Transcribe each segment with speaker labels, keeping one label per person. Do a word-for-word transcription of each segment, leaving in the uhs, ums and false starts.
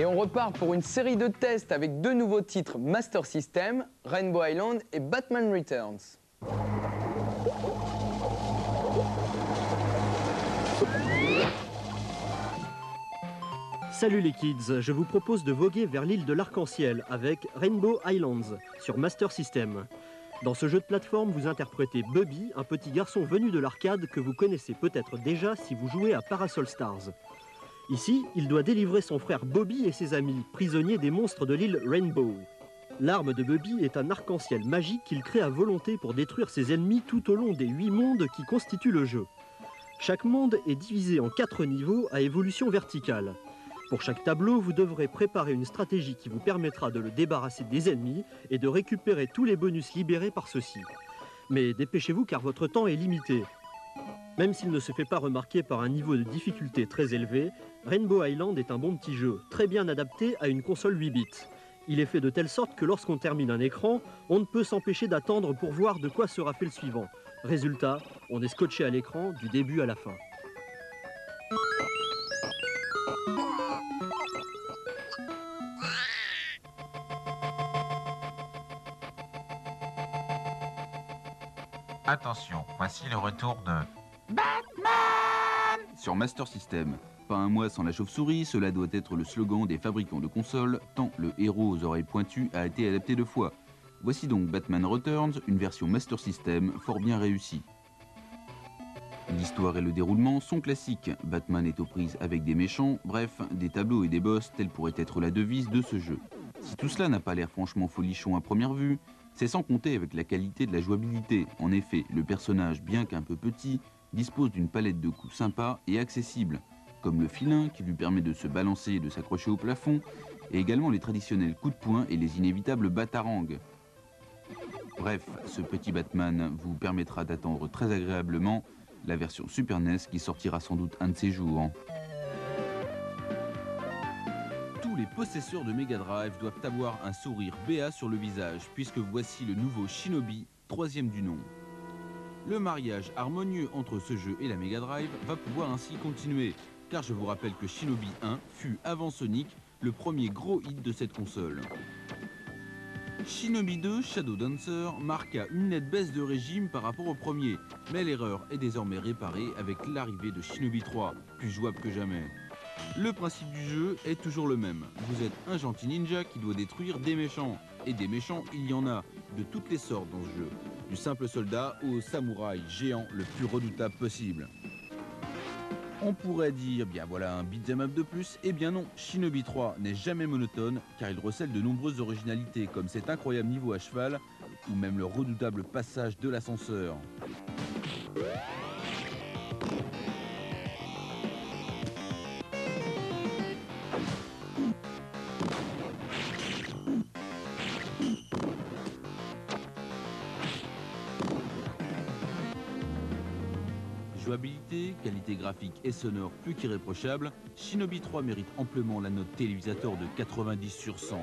Speaker 1: Et on repart pour une série de tests avec deux nouveaux titres Master System, Rainbow Island et Batman Returns.
Speaker 2: Salut les kids, je vous propose de voguer vers l'île de l'Arc-en-Ciel avec Rainbow Islands sur Master System. Dans ce jeu de plateforme, vous interprétez Bubby, un petit garçon venu de l'arcade que vous connaissez peut-être déjà si vous jouez à Parasol Stars. Ici, il doit délivrer son frère Bobby et ses amis, prisonniers des monstres de l'île Rainbow. L'arme de Bubby est un arc-en-ciel magique qu'il crée à volonté pour détruire ses ennemis tout au long des huit mondes qui constituent le jeu. Chaque monde est divisé en quatre niveaux à évolution verticale. Pour chaque tableau, vous devrez préparer une stratégie qui vous permettra de le débarrasser des ennemis et de récupérer tous les bonus libérés par ceux-ci. Mais dépêchez-vous car votre temps est limité. Même s'il ne se fait pas remarquer par un niveau de difficulté très élevé, Rainbow Island est un bon petit jeu, très bien adapté à une console huit bits. Il est fait de telle sorte que lorsqu'on termine un écran, on ne peut s'empêcher d'attendre pour voir de quoi sera fait le suivant. Résultat, on est scotché à l'écran du début à la fin.
Speaker 3: Attention, voici le retour de
Speaker 4: Batman sur Master System. Pas un mois sans la chauve-souris, cela doit être le slogan des fabricants de consoles, tant le héros aux oreilles pointues a été adapté deux fois. Voici donc Batman Returns, une version Master System fort bien réussie. L'histoire et le déroulement sont classiques. Batman est aux prises avec des méchants, bref, des tableaux et des boss, telle pourrait être la devise de ce jeu. Si tout cela n'a pas l'air franchement folichon à première vue, c'est sans compter avec la qualité de la jouabilité. En effet, le personnage, bien qu'un peu petit, dispose d'une palette de coups sympa et accessible, comme le filin qui lui permet de se balancer et de s'accrocher au plafond, et également les traditionnels coups de poing et les inévitables batarangs. Bref, ce petit Batman vous permettra d'attendre très agréablement la version Super N E S qui sortira sans doute un de ces jours. Tous les possesseurs de Mega Drive doivent avoir un sourire béat sur le visage, puisque voici le nouveau Shinobi, troisième du nom. Le mariage harmonieux entre ce jeu et la Mega Drive va pouvoir ainsi continuer, car je vous rappelle que Shinobi un fut, avant Sonic, le premier gros hit de cette console. Shinobi deux Shadow Dancer marqua une nette baisse de régime par rapport au premier, mais l'erreur est désormais réparée avec l'arrivée de Shinobi trois, plus jouable que jamais. Le principe du jeu est toujours le même. Vous êtes un gentil ninja qui doit détruire des méchants. Et des méchants, il y en a, de toutes les sortes dans ce jeu. Du simple soldat au samouraï géant le plus redoutable possible. On pourrait dire, bien voilà un beat'em up de plus. Eh bien non, Shinobi trois n'est jamais monotone car il recèle de nombreuses originalités comme cet incroyable niveau à cheval ou même le redoutable passage de l'ascenseur. Jouabilité, qualité graphique et sonore plus qu'irréprochable, Shinobi trois mérite amplement la note télévisateur de quatre-vingt-dix sur cent.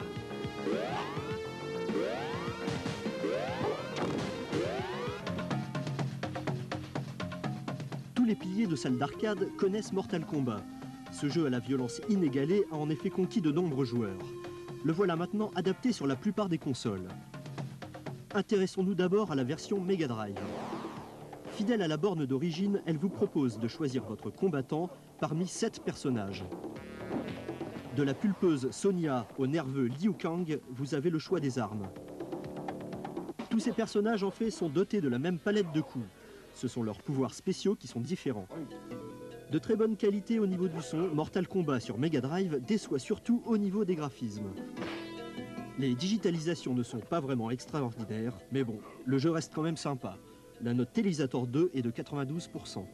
Speaker 2: Tous les piliers de salles d'arcade connaissent Mortal Kombat. Ce jeu à la violence inégalée a en effet conquis de nombreux joueurs. Le voilà maintenant adapté sur la plupart des consoles. Intéressons-nous d'abord à la version Mega Drive. Fidèle à la borne d'origine, elle vous propose de choisir votre combattant parmi sept personnages. De la pulpeuse Sonya au nerveux Liu Kang, vous avez le choix des armes. Tous ces personnages en fait sont dotés de la même palette de coups. Ce sont leurs pouvoirs spéciaux qui sont différents. De très bonne qualité au niveau du son, Mortal Kombat sur Mega Drive déçoit surtout au niveau des graphismes. Les digitalisations ne sont pas vraiment extraordinaires, mais bon, le jeu reste quand même sympa. La note Télévisator deux est de quatre-vingt-douze pour cent.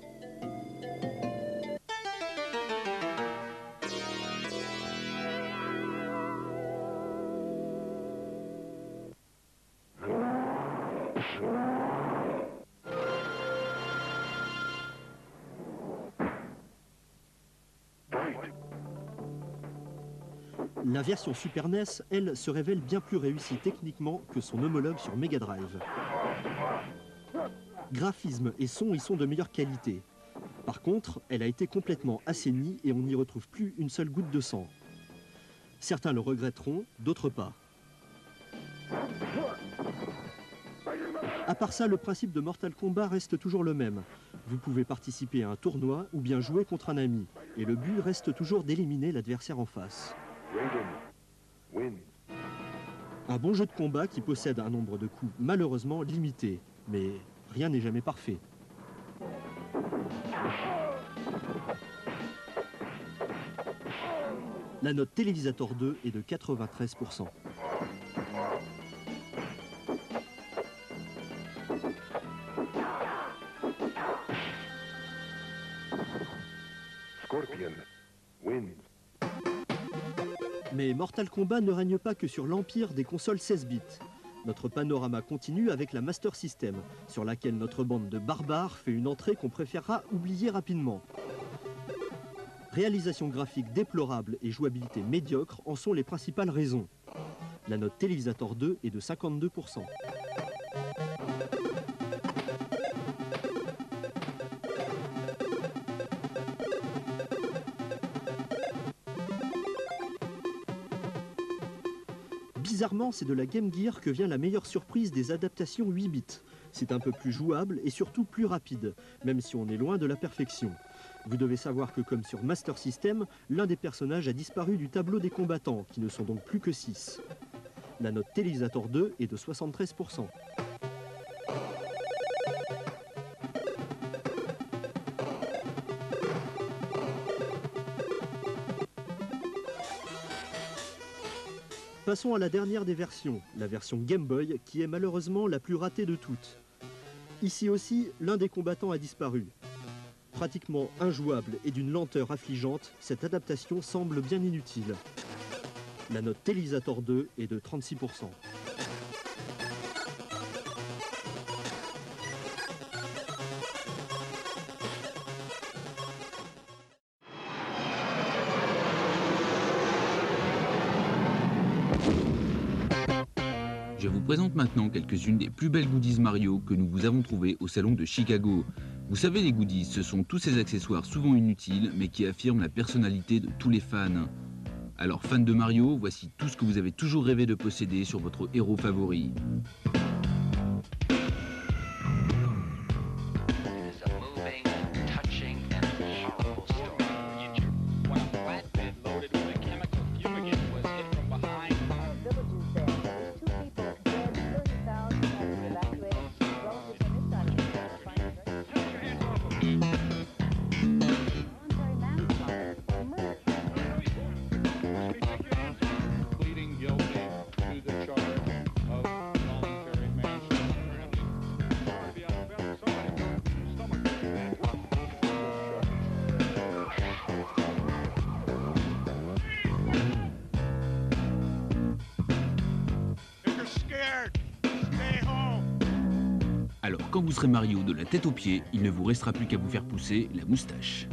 Speaker 2: La version Super N E S, elle, se révèle bien plus réussie techniquement que son homologue sur Mega Drive. Graphisme et son y sont de meilleure qualité. Par contre, elle a été complètement assainie et on n'y retrouve plus une seule goutte de sang. Certains le regretteront, d'autres pas. À part ça, le principe de Mortal Kombat reste toujours le même. Vous pouvez participer à un tournoi ou bien jouer contre un ami. Et le but reste toujours d'éliminer l'adversaire en face. Un bon jeu de combat qui possède un nombre de coups malheureusement limité. Mais rien n'est jamais parfait. La note Télévisator deux est de quatre-vingt-treize pour cent. Mais Mortal Kombat ne règne pas que sur l'empire des consoles seize bits. Notre panorama continue avec la Master System, sur laquelle notre bande de barbares fait une entrée qu'on préférera oublier rapidement. Réalisation graphique déplorable et jouabilité médiocre en sont les principales raisons. La note Télévisator deux est de cinquante-deux pour cent. Bizarrement, c'est de la Game Gear que vient la meilleure surprise des adaptations huit bits. C'est un peu plus jouable et surtout plus rapide, même si on est loin de la perfection. Vous devez savoir que comme sur Master System, l'un des personnages a disparu du tableau des combattants, qui ne sont donc plus que six. La note Télévisator deux est de soixante-treize pour cent. Passons à la dernière des versions, la version Game Boy, qui est malheureusement la plus ratée de toutes. Ici aussi, l'un des combattants a disparu. Pratiquement injouable et d'une lenteur affligeante, cette adaptation semble bien inutile. La note Télévisator deux est de trente-six pour cent.
Speaker 4: Je vous présente maintenant quelques-unes des plus belles goodies Mario que nous vous avons trouvées au salon de Chicago. Vous savez, les goodies, ce sont tous ces accessoires souvent inutiles, mais qui affirment la personnalité de tous les fans. Alors, fans de Mario, voici tout ce que vous avez toujours rêvé de posséder sur votre héros favori. Alors, quand vous serez Mario de la tête aux pieds, il ne vous restera plus qu'à vous faire pousser la moustache.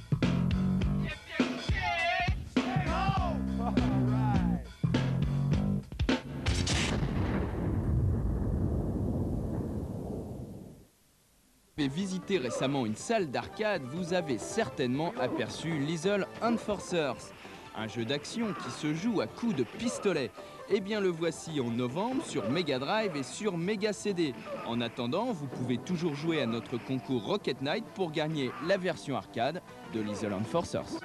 Speaker 1: Avez visité récemment une salle d'arcade, vous avez certainement aperçu Lethal Enforcers, un jeu d'action qui se joue à coups de pistolet. Eh bien le voici en novembre sur Mega Drive et sur Mega C D. En attendant, vous pouvez toujours jouer à notre concours Rocket Knight pour gagner la version arcade de Lethal Enforcers.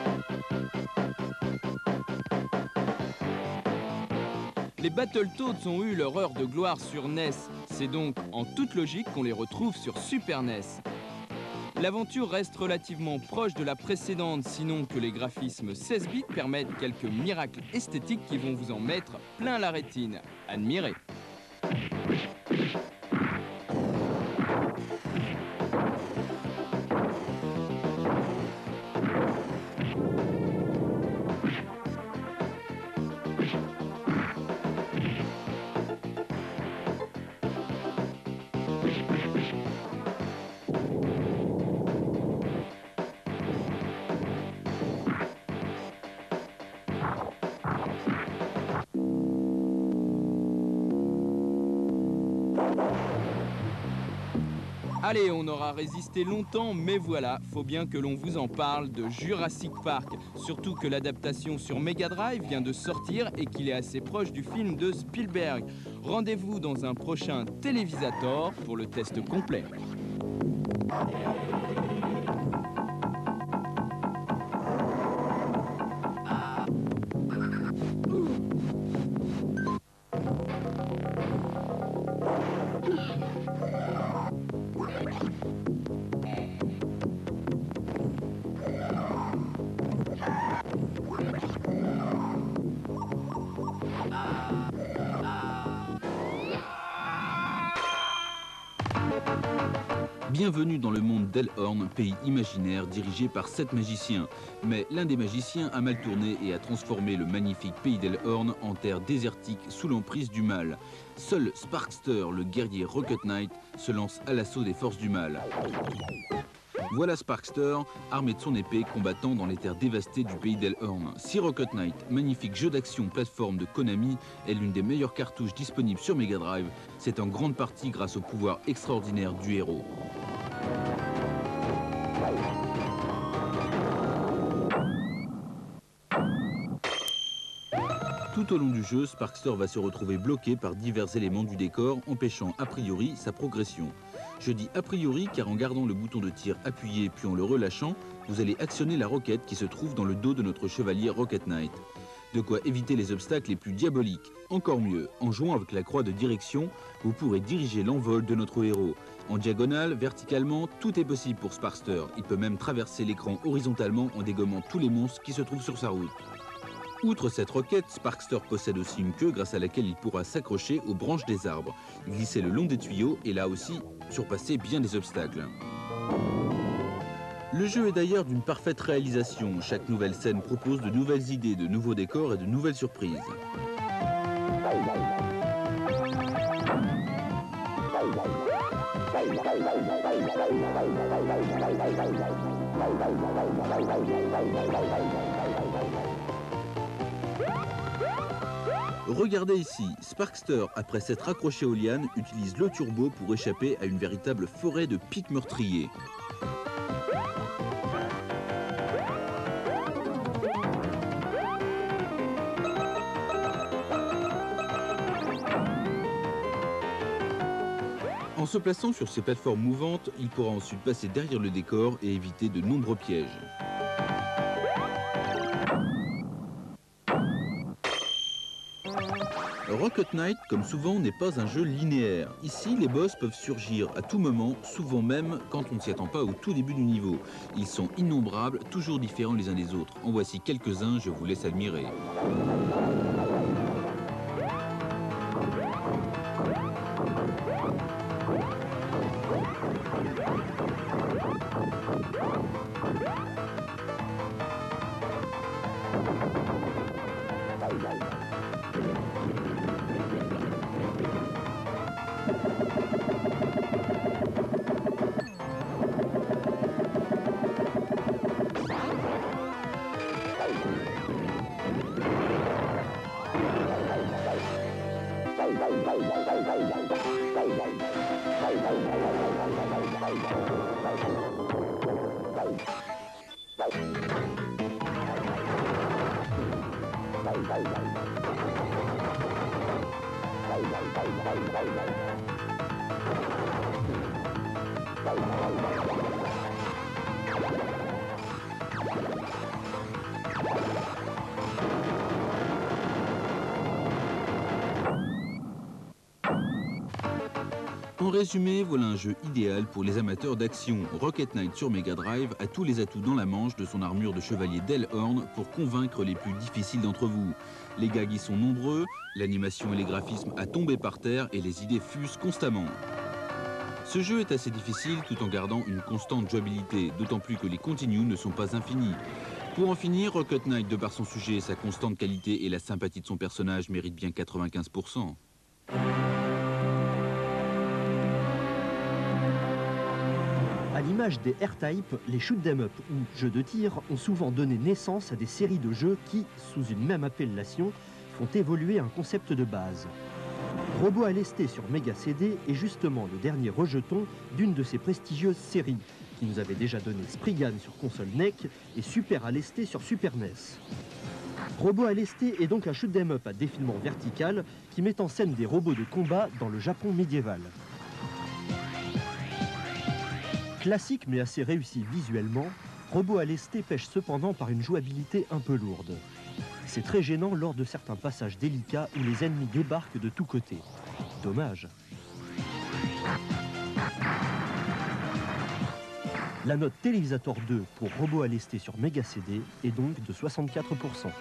Speaker 1: Les Battletoads ont eu leur heure de gloire sur N E S. C'est donc en toute logique qu'on les retrouve sur Super N E S. L'aventure reste relativement proche de la précédente, sinon que les graphismes seize bits permettent quelques miracles esthétiques qui vont vous en mettre plein la rétine. Admirez. Allez, on aura résisté longtemps, mais voilà, faut bien que l'on vous en parle de Jurassic Park. Surtout que l'adaptation sur Mega Drive vient de sortir et qu'il est assez proche du film de Spielberg. Rendez-vous dans un prochain Télévisator pour le test complet.
Speaker 4: Bienvenue dans le monde d'Elhorn, pays imaginaire dirigé par sept magiciens. Mais l'un des magiciens a mal tourné et a transformé le magnifique pays d'Elhorn en terre désertique sous l'emprise du mal. Seul Sparkster, le guerrier Rocket Knight, se lance à l'assaut des forces du mal. Voilà Sparkster, armé de son épée, combattant dans les terres dévastées du pays d'Elhorn. Si Rocket Knight, magnifique jeu d'action plateforme de Konami, est l'une des meilleures cartouches disponibles sur Mega Drive, c'est en grande partie grâce au pouvoir extraordinaire du héros. Tout au long du jeu, Sparkster va se retrouver bloqué par divers éléments du décor, empêchant a priori sa progression. Je dis a priori car en gardant le bouton de tir appuyé puis en le relâchant, vous allez actionner la roquette qui se trouve dans le dos de notre chevalier Rocket Knight. De quoi éviter les obstacles les plus diaboliques. Encore mieux, en jouant avec la croix de direction, vous pourrez diriger l'envol de notre héros. En diagonale, verticalement, tout est possible pour Sparkster. Il peut même traverser l'écran horizontalement en dégommant tous les monstres qui se trouvent sur sa route. Outre cette roquette, Sparkster possède aussi une queue grâce à laquelle il pourra s'accrocher aux branches des arbres, glisser le long des tuyaux et là aussi surpasser bien des obstacles. Le jeu est d'ailleurs d'une parfaite réalisation. Chaque nouvelle scène propose de nouvelles idées, de nouveaux décors et de nouvelles surprises. Regardez ici, Sparkster, après s'être accroché aux lianes, utilise le turbo pour échapper à une véritable forêt de pics meurtriers. En se plaçant sur ces plateformes mouvantes, il pourra ensuite passer derrière le décor et éviter de nombreux pièges. Rocket Knight, comme souvent, n'est pas un jeu linéaire. Ici, les boss peuvent surgir à tout moment, souvent même quand on ne s'y attend pas au tout début du niveau. Ils sont innombrables, toujours différents les uns des autres. En voici quelques-uns, je vous laisse admirer. En résumé, voilà un jeu idéal pour les amateurs d'action. Rocket Knight sur Mega Drive a tous les atouts dans la manche de son armure de chevalier d'Elhorn pour convaincre les plus difficiles d'entre vous. Les gags y sont nombreux, l'animation et les graphismes à tomber par terre et les idées fusent constamment. Ce jeu est assez difficile tout en gardant une constante jouabilité, d'autant plus que les continues ne sont pas infinis. Pour en finir, Rocket Knight, de par son sujet, sa constante qualité et la sympathie de son personnage, mérite bien quatre-vingt-quinze pour cent.
Speaker 2: À l'image des R-Type, les shoot 'em up ou jeux de tir ont souvent donné naissance à des séries de jeux qui, sous une même appellation, font évoluer un concept de base. Robot à lesté sur Mega C D est justement le dernier rejeton d'une de ces prestigieuses séries, qui nous avait déjà donné Spriggan sur console N E C et Super à lesté sur Super N E S. Robot à lesté est donc un shoot 'em up à défilement vertical qui met en scène des robots de combat dans le Japon médiéval. Classique mais assez réussi visuellement, Robot à lesté pêche cependant par une jouabilité un peu lourde. C'est très gênant lors de certains passages délicats où les ennemis débarquent de tous côtés. Dommage. La note Télévisator deux pour Robot à lesté sur Mega C D est donc de soixante-quatre pour cent.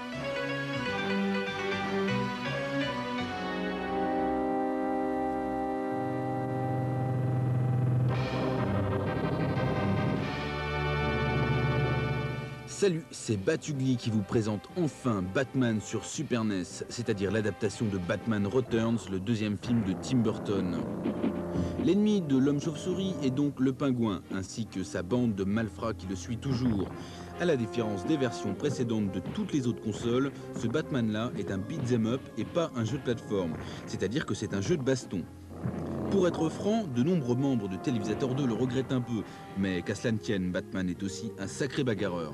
Speaker 4: Salut, c'est Batugly qui vous présente enfin Batman sur Super N E S, c'est-à-dire l'adaptation de Batman Returns, le deuxième film de Tim Burton. L'ennemi de l'homme chauve-souris est donc le pingouin, ainsi que sa bande de malfrats qui le suit toujours. À la différence des versions précédentes de toutes les autres consoles, ce Batman-là est un beat'em up et pas un jeu de plateforme, c'est-à-dire que c'est un jeu de baston. Pour être franc, de nombreux membres de Télévisator deux le regrettent un peu, mais qu'à cela ne tienne, Batman est aussi un sacré bagarreur.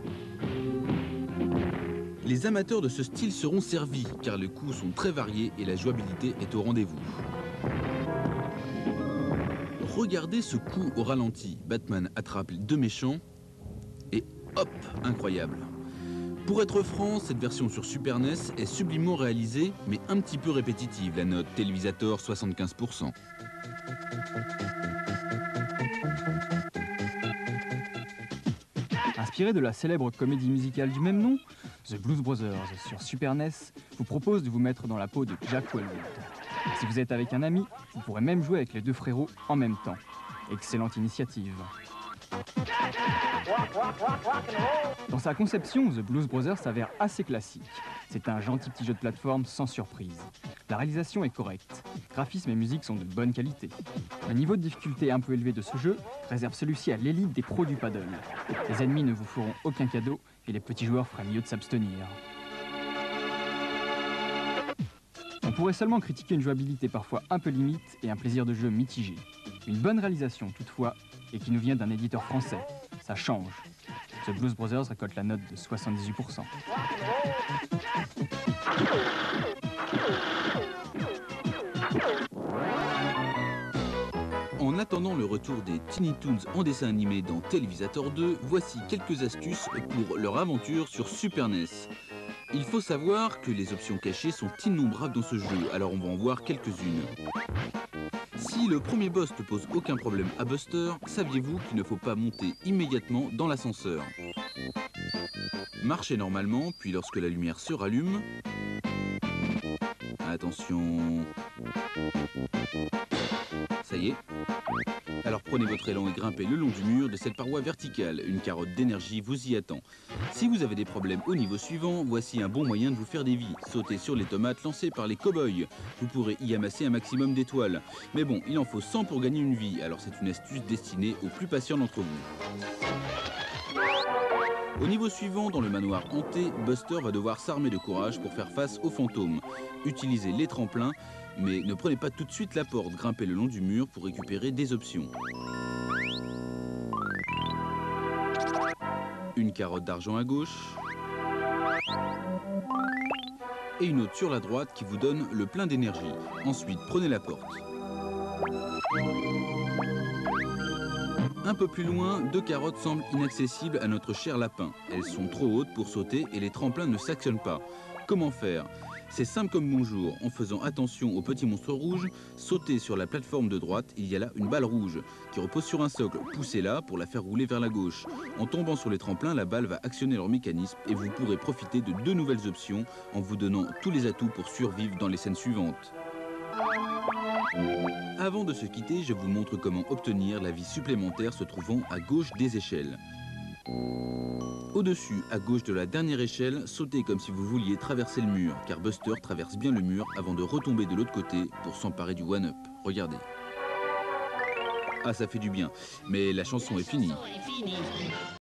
Speaker 4: Les amateurs de ce style seront servis, car les coups sont très variés et la jouabilité est au rendez-vous. Regardez ce coup au ralenti. Batman attrape deux méchants et hop, incroyable. Pour être franc, cette version sur Super N E S est sublimement réalisée, mais un petit peu répétitive, la note Télévisator soixante-quinze pour cent.
Speaker 5: Inspiré de la célèbre comédie musicale du même nom, The Blues Brothers sur Super N E S vous propose de vous mettre dans la peau de Jack Wellwood. Si vous êtes avec un ami, vous pourrez même jouer avec les deux frérots en même temps. Excellente initiative. Dans sa conception, The Blues Brothers s'avère assez classique. C'est un gentil petit jeu de plateforme sans surprise. La réalisation est correcte. Graphisme et musique sont de bonne qualité. Le niveau de difficulté un peu élevé de ce jeu réserve celui-ci à l'élite des pros du paddle. Les ennemis ne vous feront aucun cadeau et les petits joueurs feraient mieux de s'abstenir. On pourrait seulement critiquer une jouabilité parfois un peu limite et un plaisir de jeu mitigé. Une bonne réalisation toutefois, et qui nous vient d'un éditeur français. Ça change. The Blues Brothers récolte la note de soixante-dix-huit pour cent.
Speaker 4: En attendant le retour des Tiny Toons en dessin animé dans Télévisator deux, voici quelques astuces pour leur aventure sur Super N E S. Il faut savoir que les options cachées sont innombrables dans ce jeu, alors on va en voir quelques-unes. Si le premier boss ne pose aucun problème à Buster, saviez-vous qu'il ne faut pas monter immédiatement dans l'ascenseur? Marchez normalement, puis lorsque la lumière se rallume... Attention... Ça y est. Alors prenez votre élan et grimpez le long du mur de cette paroi verticale. Une carotte d'énergie vous y attend. Si vous avez des problèmes au niveau suivant, voici un bon moyen de vous faire des vies. Sautez sur les tomates lancées par les cow-boys. Vous pourrez y amasser un maximum d'étoiles. Mais bon, il en faut cent pour gagner une vie, alors c'est une astuce destinée aux plus patients d'entre vous. Au niveau suivant, dans le manoir hanté, Buster va devoir s'armer de courage pour faire face aux fantômes. Utilisez les tremplins, mais ne prenez pas tout de suite la porte. Grimpez le long du mur pour récupérer des options. Une carotte d'argent à gauche. Et une autre sur la droite qui vous donne le plein d'énergie. Ensuite, prenez la porte. Un peu plus loin, deux carottes semblent inaccessibles à notre cher lapin. Elles sont trop hautes pour sauter et les tremplins ne s'actionnent pas. Comment faire ? C'est simple comme bonjour. En faisant attention aux petits monstres rouges, sautez sur la plateforme de droite, il y a là une balle rouge qui repose sur un socle. Poussez-la pour la faire rouler vers la gauche. En tombant sur les tremplins, la balle va actionner leur mécanisme et vous pourrez profiter de deux nouvelles options en vous donnant tous les atouts pour survivre dans les scènes suivantes. Avant de se quitter, je vous montre comment obtenir la vie supplémentaire se trouvant à gauche des échelles. Au-dessus, à gauche de la dernière échelle, sautez comme si vous vouliez traverser le mur, car Buster traverse bien le mur avant de retomber de l'autre côté pour s'emparer du one-up. Regardez. Ah, ça fait du bien, mais la chanson est finie.